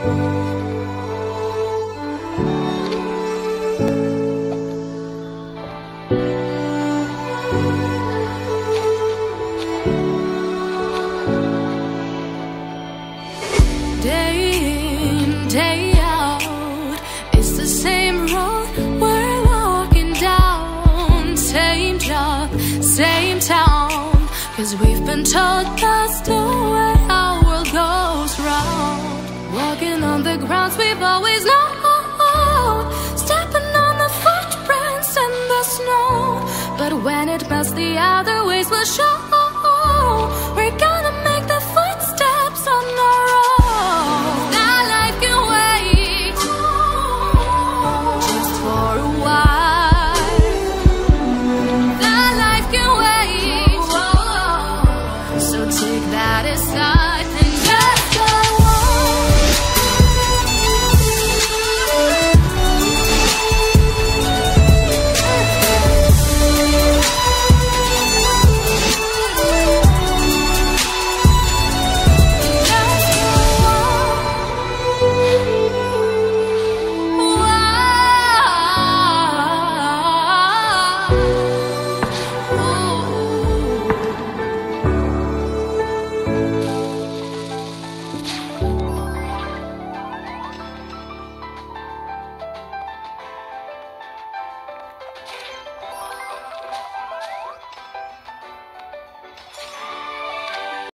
Day in, day out, it's the same road we're walking down. Same job, same town, 'cause we've been told that's the way our world goes round. Walking on the grounds we've always known, stepping on the footprints in the snow. But when it melts, the other ways will show. We're